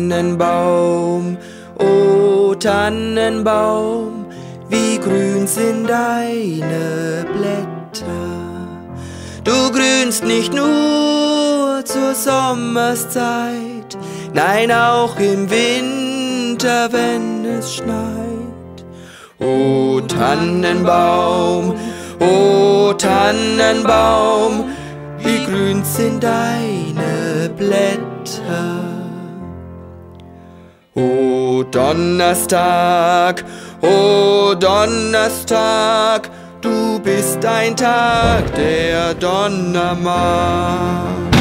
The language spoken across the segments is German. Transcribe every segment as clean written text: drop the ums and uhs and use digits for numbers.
Tannenbaum, o Tannenbaum, wie grün sind deine Blätter. Du grünst nicht nur zur Sommerszeit, nein, auch im Winter, wenn es schneit. O Tannenbaum, o Tannenbaum, wie grün sind deine Blätter. O Donnerstag, o Donnerstag, du bist ein Tag, der donnern mag.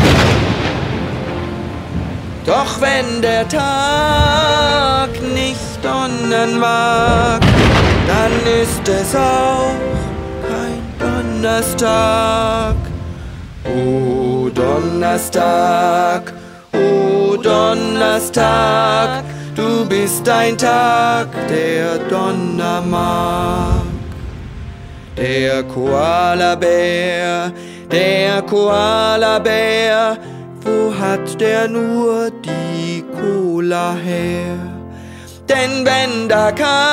Doch wenn der Tag nicht donnern mag, dann ist es auch kein Donnerstag. O Donnerstag, o Donnerstag, du bist ein Tag, der donnern mag. Der Koalabär, wo hat der nur die Cola her? Denn wenn da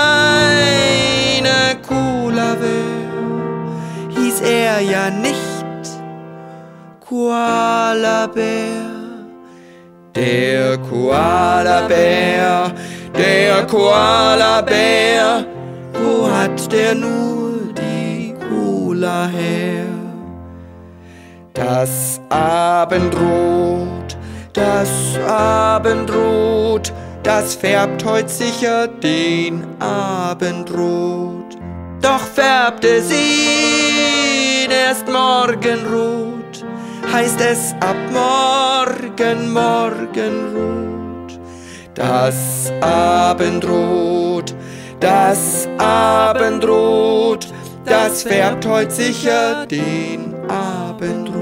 keine Cola wär, hieß er ja nicht Koalabär. Der Koalabär, wo hat der nur die Cola her? Das Abendrot, das färbt heut sicher den Abendrot. Doch färbt es ihn erst morgenrot, heißt es ab morgen morgenrot. Das Abendrot, das färbt heut sicher den Abendrot.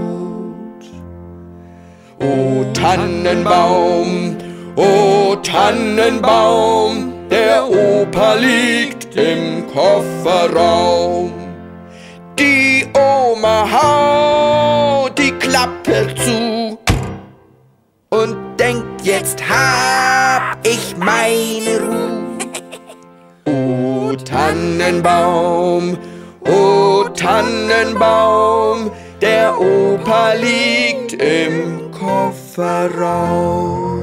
O Tannenbaum, o Tannenbaum, der Opa liegt im Kofferraum. Die Oma haut die Klappe zu und denkt, jetzt hab ich meine Ruhe. O Tannenbaum, o Tannenbaum, der Opa liegt im Kofferraum.